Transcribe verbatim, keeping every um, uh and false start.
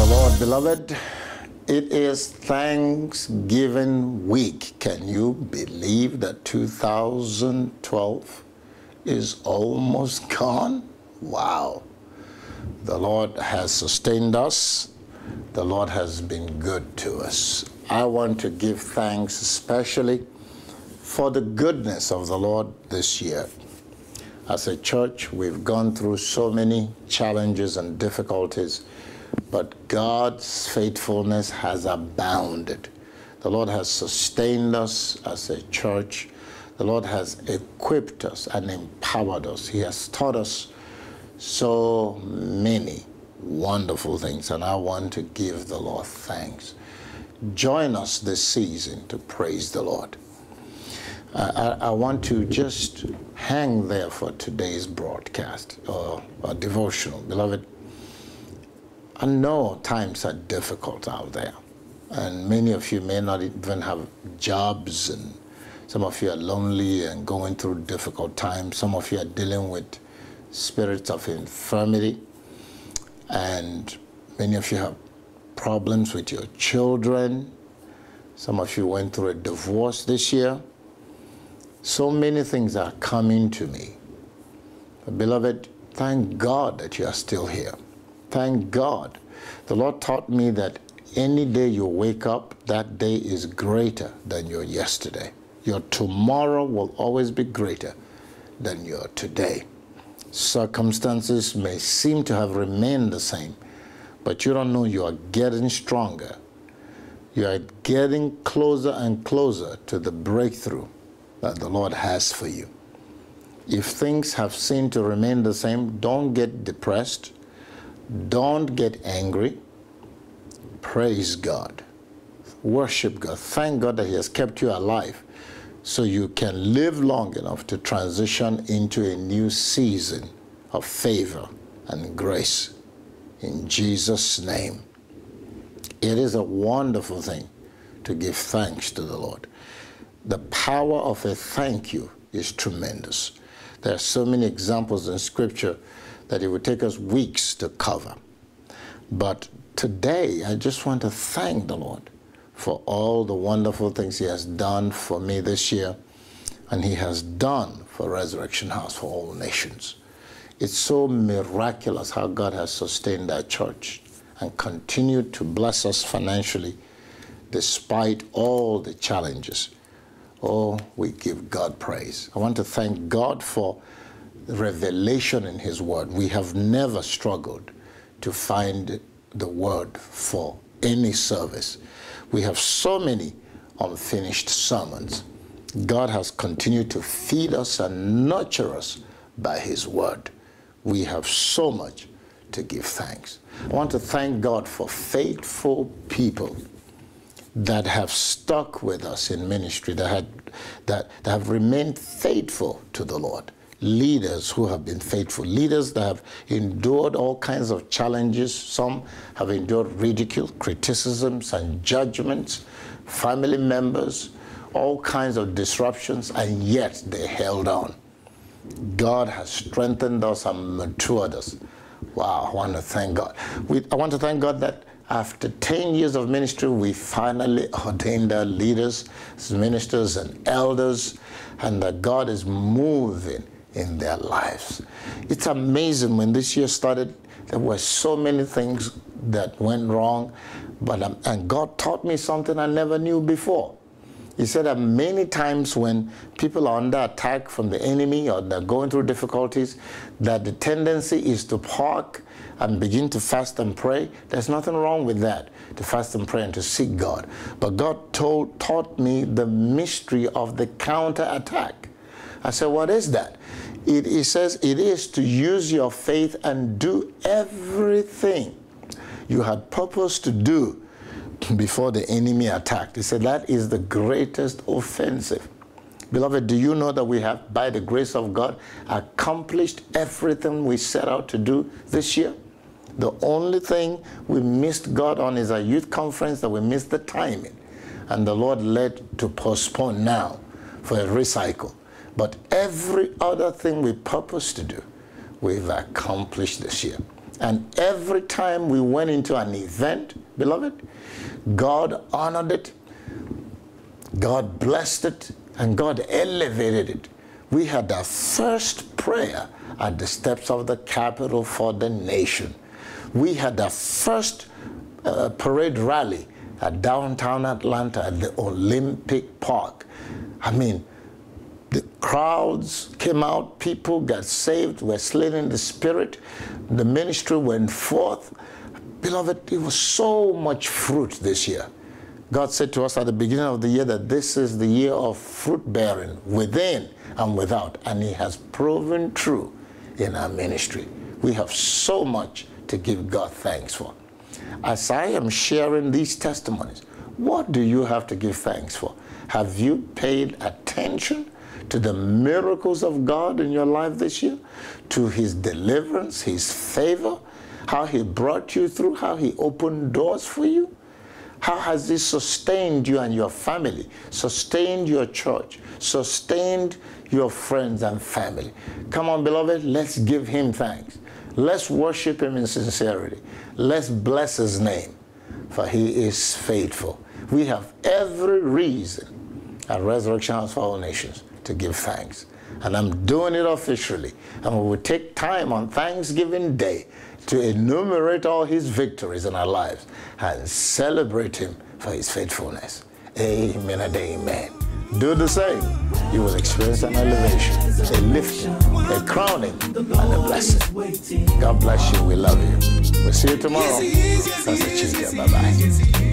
the Lord, beloved. It is Thanksgiving week. Can you believe that two thousand twelve is almost gone? Wow. The Lord has sustained us. The Lord has been good to us. I want to give thanks especially for the goodness of the Lord this year. As a church, we've gone through so many challenges and difficulties, but God's faithfulness has abounded. The Lord has sustained us as a church. The Lord has equipped us and empowered us. He has taught us so many wonderful things, and I want to give the Lord thanks. Join us this season to praise the Lord. Uh, I, I want to just hang there for today's broadcast or, or devotional. Beloved, I know times are difficult out there, and many of you may not even have jobs, and some of you are lonely and going through difficult times. Some of you are dealing with spirits of infirmity, and many of you have problems with your children. Some of you went through a divorce this year. So many things are coming to me. But beloved, thank God that you are still here. Thank God. The Lord taught me that any day you wake up, that day is greater than your yesterday. Your tomorrow will always be greater than your today. Circumstances may seem to have remained the same, but you don't know you are getting stronger. You are getting closer and closer to the breakthrough that the Lord has for you. If things have seemed to remain the same, don't get depressed. Don't get angry. Praise God. Worship God. Thank God that He has kept you alive so you can live long enough to transition into a new season of favor and grace. In Jesus' name. It is a wonderful thing to give thanks to the Lord. The power of a thank you is tremendous. There are so many examples in Scripture that it would take us weeks to cover. But today, I just want to thank the Lord for all the wonderful things He has done for me this year, and He has done for Resurrection House for All Nations. It's so miraculous how God has sustained our church and continued to bless us financially despite all the challenges. Oh, we give God praise. I want to thank God for revelation in His Word. We have never struggled to find the Word for any service. We have so many unfinished sermons. God has continued to feed us and nurture us by His Word. We have so much to give thanks. I want to thank God for faithful people that have stuck with us in ministry, that, had, that, that have remained faithful to the Lord. Leaders who have been faithful. Leaders that have endured all kinds of challenges. Some have endured ridicule, criticisms, and judgments. Family members, all kinds of disruptions, and yet they held on. God has strengthened us and matured us. Wow, I want to thank God. We, I want to thank God that after ten years of ministry, we finally ordained our leaders, ministers, and elders, and that God is moving in their lives. It's amazing. When this year started, there were so many things that went wrong, but um, and God taught me something I never knew before. He said that many times when people are under attack from the enemy or they're going through difficulties, that the tendency is to park and begin to fast and pray. There's nothing wrong with that, to fast and pray and to seek God. But God told, taught me the mystery of the counterattack. I said, what is that? It, it says it is to use your faith and do everything you had purpose to do before the enemy attacked. He said that is the greatest offensive. Beloved, do you know that we have, by the grace of God, accomplished everything we set out to do this year? The only thing we missed God on is our youth conference, that we missed the timing. And the Lord led to postpone now for a recycle. But every other thing we purpose to do, we've accomplished this year. And every time we went into an event, beloved, God honored it, God blessed it, and God elevated it. We had our first prayer at the steps of the Capitol for the nation. We had our first uh, parade rally at downtown Atlanta at the Olympic Park. I mean, the crowds came out, people got saved, were slain in the Spirit. The ministry went forth. Beloved, it was so much fruit this year. God said to us at the beginning of the year that this is the year of fruit bearing within and without, and He has proven true in our ministry. We have so much to give God thanks for. As I am sharing these testimonies, what do you have to give thanks for? Have you paid attention to the miracles of God in your life this year? To His deliverance, His favor, how He brought you through, how He opened doors for you? How has He sustained you and your family, sustained your church, sustained your friends and family? Come on, beloved, let's give Him thanks. Let's worship Him in sincerity. Let's bless His name, for He is faithful. We have every reason at Resurrection House for All Nations to give thanks. And I'm doing it officially. And we will take time on Thanksgiving Day to enumerate all His victories in our lives and celebrate Him for His faithfulness. Amen and amen. Do the same. You will experience an elevation, a lifting, a crowning, and a blessing. God bless you. We love you. We'll see you tomorrow. That's the Tuesday. Bye-bye.